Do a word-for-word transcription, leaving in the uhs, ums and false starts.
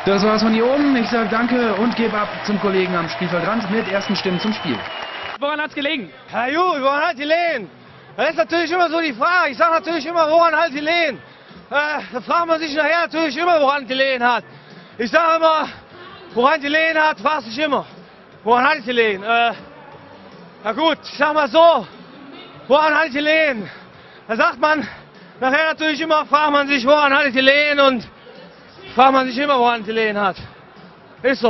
Das war's von hier oben. Ich sage danke und gebe ab zum Kollegen am Spielfeldrand mit ersten Stimmen zum Spiel. Woran hat's gelegen? Ja gut, woran hat die Lehen? Das ist natürlich immer so die Frage. Ich sage natürlich immer, woran hat die Lehen? Äh, da fragt man sich nachher natürlich immer, woran die Lehen hat. Ich sage immer, woran die Lehen hat, fragt sich immer. Woran hat die Lehen? Äh, na gut, ich sag mal so, woran hat die Lehen? Da sagt man nachher natürlich immer, fragt man sich, woran hat die Lehen, und fragt man sich immer, woran die Lehen hat. Ist so.